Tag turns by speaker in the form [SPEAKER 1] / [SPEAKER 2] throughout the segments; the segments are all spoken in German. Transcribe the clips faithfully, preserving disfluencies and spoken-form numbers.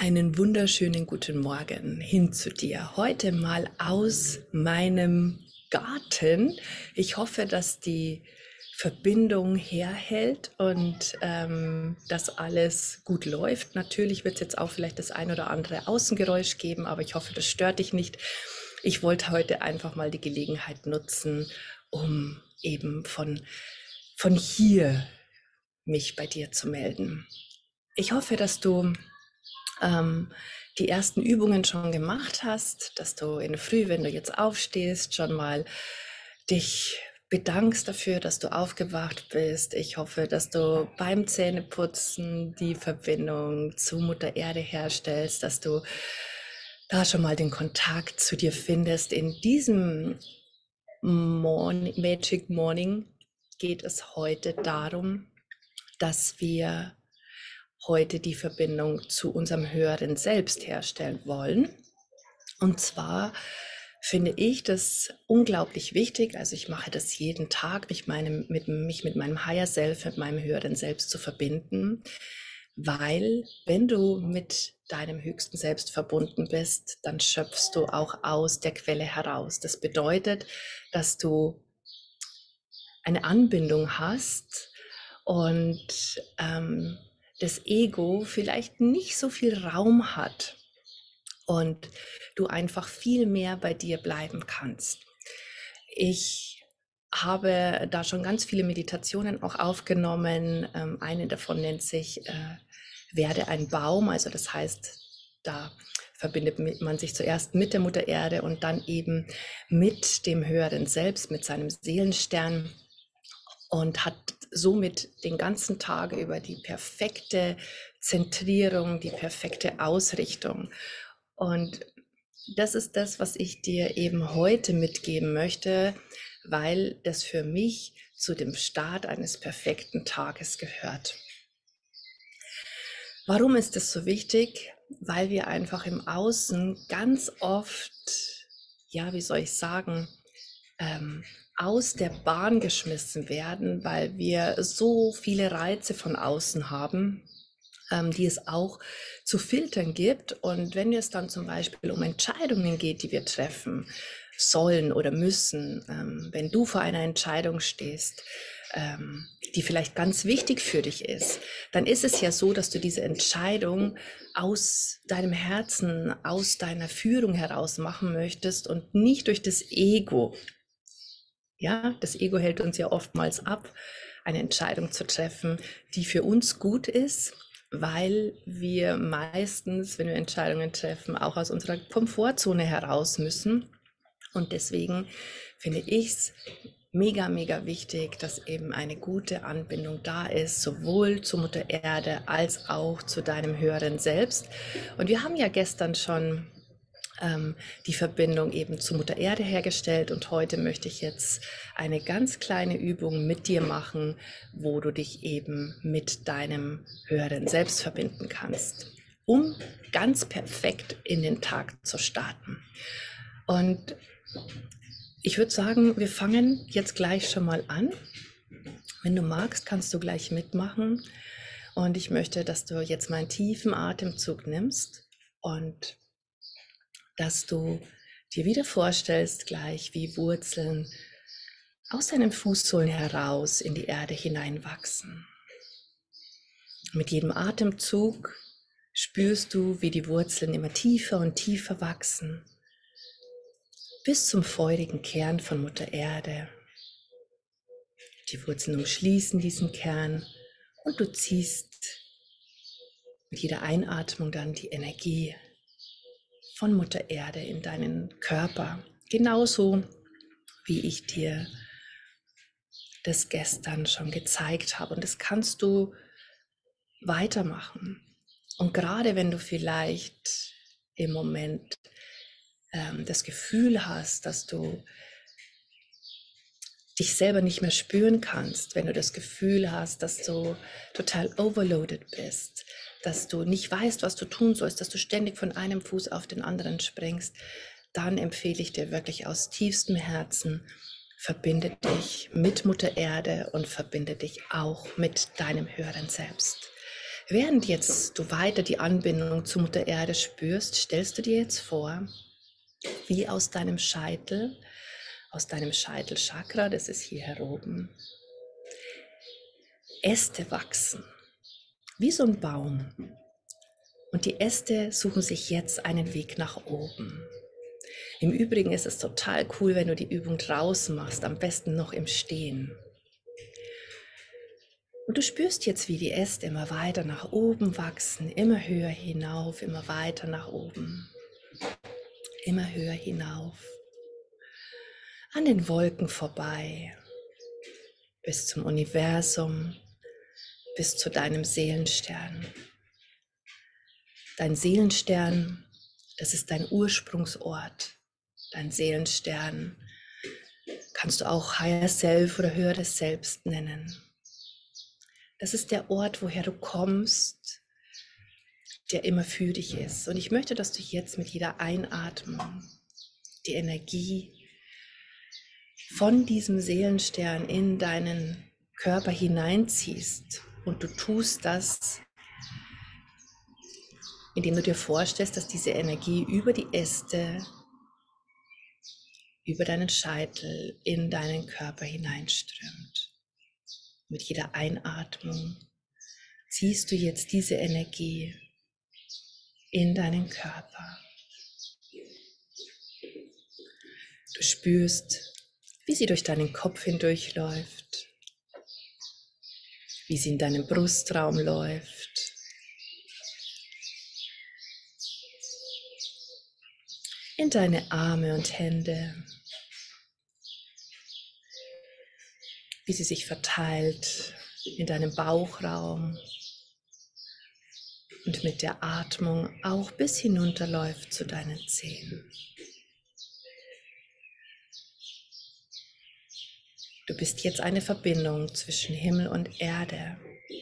[SPEAKER 1] Einen wunderschönen guten Morgen hin zu dir. Heute mal aus meinem Garten. Ich hoffe, dass die Verbindung herhält und ähm, dass alles gut läuft. Natürlich wird es jetzt auch vielleicht das ein oder andere Außengeräusch geben, aber ich hoffe, das stört dich nicht. Ich wollte heute einfach mal die Gelegenheit nutzen, um eben von, von hier mich bei dir zu melden. Ich hoffe, dass du ähm, die ersten Übungen schon gemacht hast, dass du in der Früh, wenn du jetzt aufstehst, schon mal dich bedankst dafür, dass du aufgewacht bist. Ich hoffe, dass du beim Zähneputzen die Verbindung zu Mutter Erde herstellst, dass du da schon mal den Kontakt zu dir findest. In diesem Morning, Magic Morning geht es heute darum, dass wir heute die Verbindung zu unserem höheren Selbst herstellen wollen. Und zwar finde ich das unglaublich wichtig, also ich mache das jeden Tag, mich, meinem, mit, mich mit meinem Higher Self, mit meinem höheren Selbst zu verbinden, weil wenn du mit deinem höchsten Selbst verbunden bist, dann schöpfst du auch aus der Quelle heraus. Das bedeutet, dass du eine Anbindung hast und ähm, das Ego vielleicht nicht so viel Raum hat und du einfach viel mehr bei dir bleiben kannst. Ich habe da schon ganz viele Meditationen auch aufgenommen. Ähm, eine davon nennt sich äh, Werde ein Baum, also das heißt, da verbindet man sich zuerst mit der Mutter Erde und dann eben mit dem höheren Selbst, mit seinem Seelenstern und hat somit den ganzen Tag über die perfekte Zentrierung, die perfekte Ausrichtung. Und das ist das, was ich dir eben heute mitgeben möchte, weil das für mich zu dem Start eines perfekten Tages gehört. Warum ist das so wichtig? Weil wir einfach im Außen ganz oft, ja, wie soll ich sagen, ähm, aus der Bahn geschmissen werden, weil wir so viele Reize von außen haben, ähm, die es auch zu filtern gibt. Und wenn es dann zum Beispiel um Entscheidungen geht, die wir treffen sollen oder müssen, ähm, wenn du vor einer Entscheidung stehst, ähm, die vielleicht ganz wichtig für dich ist, dann ist es ja so, dass du diese Entscheidung aus deinem Herzen, aus deiner Führung heraus machen möchtest und nicht durch das Ego. Ja, das Ego hält uns ja oftmals ab, eine Entscheidung zu treffen, die für uns gut ist, weil wir meistens, wenn wir Entscheidungen treffen, auch aus unserer Komfortzone heraus müssen. Und deswegen finde ich es mega, mega wichtig, dass eben eine gute Anbindung da ist, sowohl zu Mutter Erde als auch zu deinem höheren Selbst. Und wir haben ja gestern schon ähm, die Verbindung eben zu Mutter Erde hergestellt und heute möchte ich jetzt eine ganz kleine Übung mit dir machen, wo du dich eben mit deinem höheren Selbst verbinden kannst, um ganz perfekt in den Tag zu starten. Und ich würde sagen, wir fangen jetzt gleich schon mal an. Wenn du magst, kannst du gleich mitmachen. Und ich möchte, dass du jetzt mal einen tiefen Atemzug nimmst und dass du dir wieder vorstellst, gleich wie Wurzeln aus deinen Fußsohlen heraus in die Erde hineinwachsen. Mit jedem Atemzug spürst du, wie die Wurzeln immer tiefer und tiefer wachsen, bis zum feurigen Kern von Mutter Erde. Die Wurzeln umschließen diesen Kern und du ziehst mit jeder Einatmung dann die Energie von Mutter Erde in deinen Körper, genauso wie ich dir das gestern schon gezeigt habe. Und das kannst du weitermachen. Und gerade wenn du vielleicht im Moment ähm, das Gefühl hast, dass du dich selber nicht mehr spüren kannst, wenn du das Gefühl hast, dass du total overloaded bist, dass du nicht weißt, was du tun sollst, dass du ständig von einem Fuß auf den anderen springst, dann empfehle ich dir wirklich aus tiefstem Herzen, verbinde dich mit Mutter Erde und verbinde dich auch mit deinem höheren Selbst. Während jetzt du weiter die Anbindung zu Mutter Erde spürst, stellst du dir jetzt vor, wie aus deinem Scheitel, aus deinem Scheitelchakra, das ist hier oben, Äste wachsen, wie so ein Baum. Und die Äste suchen sich jetzt einen Weg nach oben. Im Übrigen ist es total cool, wenn du die Übung draußen machst, am besten noch im Stehen. Und du spürst jetzt, wie die Äste immer weiter nach oben wachsen, immer höher hinauf, immer weiter nach oben, immer höher hinauf, an den Wolken vorbei, bis zum Universum, bis zu deinem Seelenstern. Dein Seelenstern, das ist dein Ursprungsort. Dein Seelenstern kannst du auch Higher Self oder höheres Selbst nennen. Das ist der Ort, woher du kommst, der immer für dich ist. Und ich möchte, dass du jetzt mit jeder Einatmung die Energie von diesem Seelenstern in deinen Körper hineinziehst. Und du tust das, indem du dir vorstellst, dass diese Energie über die Äste, über deinen Scheitel in deinen Körper hineinströmt. Mit jeder Einatmung ziehst du jetzt diese Energie in deinen Körper. Du spürst, wie sie durch deinen Kopf hindurchläuft, wie sie in deinem Brustraum läuft, in deine Arme und Hände, wie sie sich verteilt in deinem Bauchraum und mit der Atmung auch bis hinunterläuft zu deinen Zehen. Du bist jetzt eine Verbindung zwischen Himmel und Erde.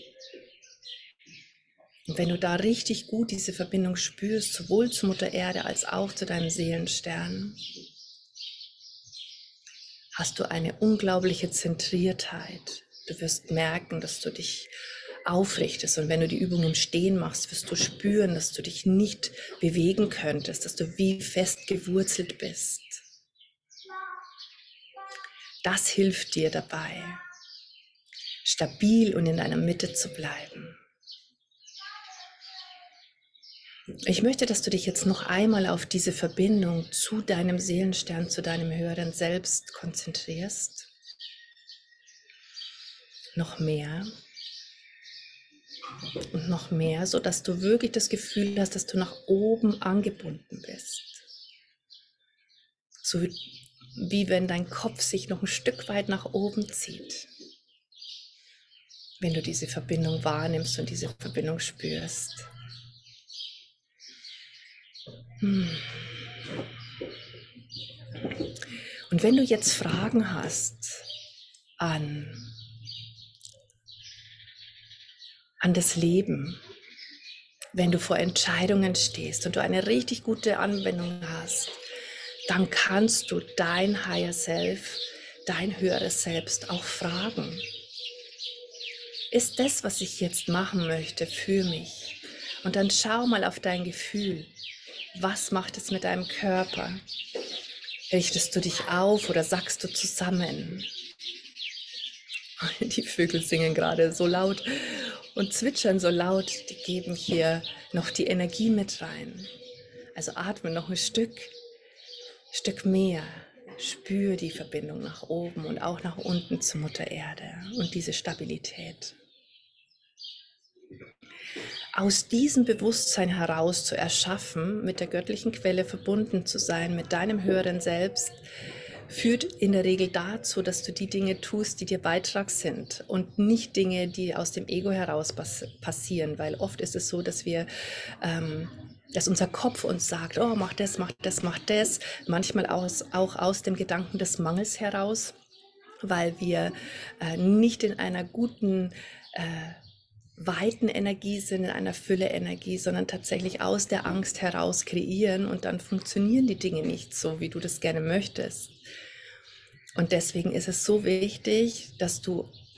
[SPEAKER 1] Und wenn du da richtig gut diese Verbindung spürst, sowohl zu Mutter Erde als auch zu deinem Seelenstern, hast du eine unglaubliche Zentriertheit. Du wirst merken, dass du dich aufrichtest. Und wenn du die Übung im Stehen machst, wirst du spüren, dass du dich nicht bewegen könntest, dass du wie fest gewurzelt bist. Das hilft dir dabei, stabil und in deiner Mitte zu bleiben. Ich möchte, dass du dich jetzt noch einmal auf diese Verbindung zu deinem Seelenstern, zu deinem höheren Selbst konzentrierst. Noch mehr und noch mehr, sodass du wirklich das Gefühl hast, dass du nach oben angebunden bist. So wie wenn dein Kopf sich noch ein Stück weit nach oben zieht. Wenn du diese Verbindung wahrnimmst und diese Verbindung spürst. Und wenn du jetzt Fragen hast an, an das Leben, wenn du vor Entscheidungen stehst und du eine richtig gute Anwendung hast, dann kannst du dein Higher Self, dein höheres Selbst auch fragen. Ist das, was ich jetzt machen möchte, für mich? Und dann schau mal auf dein Gefühl. Was macht es mit deinem Körper? Richtest du dich auf oder sackst du zusammen? Die Vögel singen gerade so laut und zwitschern so laut, die geben hier noch die Energie mit rein. Also atme noch ein Stück, Stück mehr. Spür die Verbindung nach oben und auch nach unten zur Mutter Erde und diese Stabilität. Aus diesem Bewusstsein heraus zu erschaffen, mit der göttlichen Quelle verbunden zu sein, mit deinem höheren Selbst, führt in der Regel dazu, dass du die Dinge tust, die dir Beitrag sind und nicht Dinge, die aus dem Ego heraus pass passieren, weil oft ist es so, dass wir, ähm, dass unser Kopf uns sagt, oh, mach das, mach das, mach das, manchmal aus, auch aus dem Gedanken des Mangels heraus, weil wir äh, nicht in einer guten äh, weiten Energie sind, in einer Fülle Energie, sondern tatsächlich aus der Angst heraus kreieren und dann funktionieren die Dinge nicht so, wie du das gerne möchtest. Und deswegen ist es so wichtig, dass du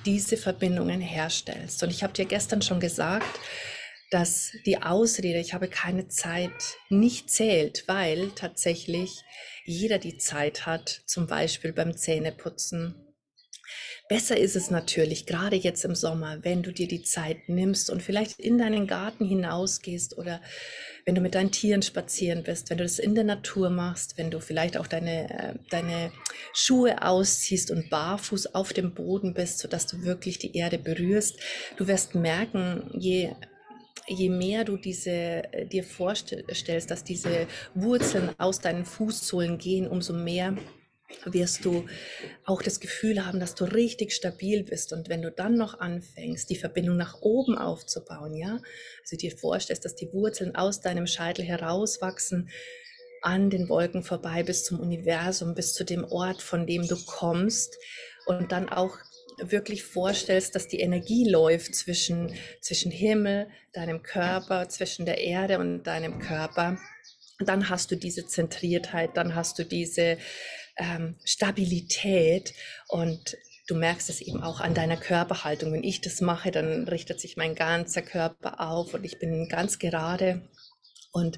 [SPEAKER 1] diese Verbindungen herstellst. Und ich habe dir gestern schon gesagt, dass die Ausrede, ich habe keine Zeit, nicht zählt, weil tatsächlich jeder die Zeit hat, zum Beispiel beim Zähneputzen. Besser ist es natürlich, gerade jetzt im Sommer, wenn du dir die Zeit nimmst und vielleicht in deinen Garten hinausgehst oder wenn du mit deinen Tieren spazieren bist, wenn du das in der Natur machst, wenn du vielleicht auch deine, äh, deine Schuhe ausziehst und barfuß auf dem Boden bist, sodass du wirklich die Erde berührst. Du wirst merken, je je mehr du diese äh, dir vorstellst, dass diese Wurzeln aus deinen Fußsohlen gehen, umso mehr wirst du auch das Gefühl haben, dass du richtig stabil bist. Und wenn du dann noch anfängst, die Verbindung nach oben aufzubauen, ja, also dir vorstellst, dass die Wurzeln aus deinem Scheitel herauswachsen, an den Wolken vorbei bis zum Universum, bis zu dem Ort, von dem du kommst, und dann auch wirklich vorstellst, dass die Energie läuft zwischen, zwischen Himmel, deinem Körper, zwischen der Erde und deinem Körper. Und dann hast du diese Zentriertheit, dann hast du diese ähm, Stabilität, und du merkst es eben auch an deiner Körperhaltung. Wenn ich das mache, dann richtet sich mein ganzer Körper auf und ich bin ganz gerade. Und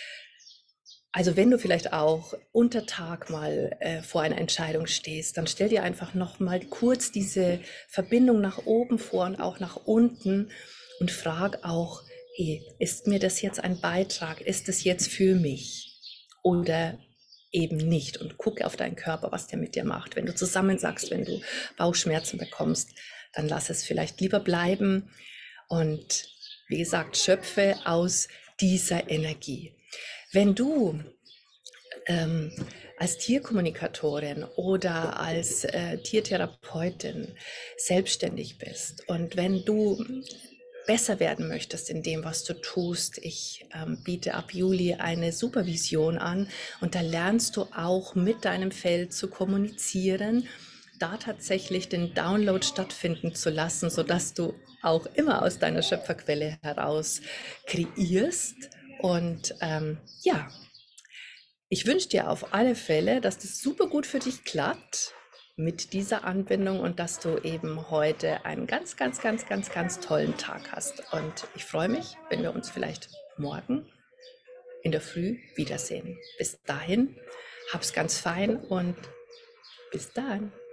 [SPEAKER 1] also wenn du vielleicht auch unter Tag mal äh, vor einer Entscheidung stehst, dann stell dir einfach noch mal kurz diese Verbindung nach oben vor und auch nach unten und frag auch, hey, ist mir das jetzt ein Beitrag? Ist es jetzt für mich? Oder eben nicht? Und gucke auf deinen Körper, was der mit dir macht. Wenn du zusammensackst, wenn du Bauchschmerzen bekommst, dann lass es vielleicht lieber bleiben. Und wie gesagt, schöpfe aus dieser Energie. Wenn du ähm, als Tierkommunikatorin oder als äh, Tiertherapeutin selbstständig bist und wenn du besser werden möchtest in dem, was du tust, ich ähm, biete ab Juli eine Supervision an, und da lernst du auch mit deinem Feld zu kommunizieren, da tatsächlich den Download stattfinden zu lassen, sodass du auch immer aus deiner Schöpferquelle heraus kreierst. Und ähm, ja, ich wünsche dir auf alle Fälle, dass das super gut für dich klappt mit dieser Anbindung und dass du eben heute einen ganz, ganz, ganz, ganz, ganz tollen Tag hast. Und ich freue mich, wenn wir uns vielleicht morgen in der Früh wiedersehen. Bis dahin, hab's ganz fein und bis dann.